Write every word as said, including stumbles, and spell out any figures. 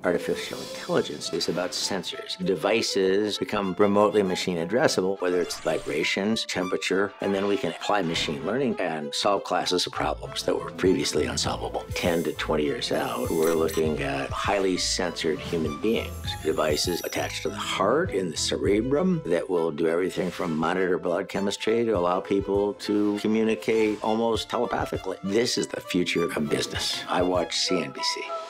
Artificial intelligence is about sensors. Devices become remotely machine addressable, whether it's vibrations, temperature, and then we can apply machine learning and solve classes of problems that were previously unsolvable. ten to twenty years out, we're looking at highly censored human beings. Devices attached to the heart, in the cerebrum, that will do everything from monitor blood chemistry to allow people to communicate almost telepathically. This is the future of business. I watch C N B C.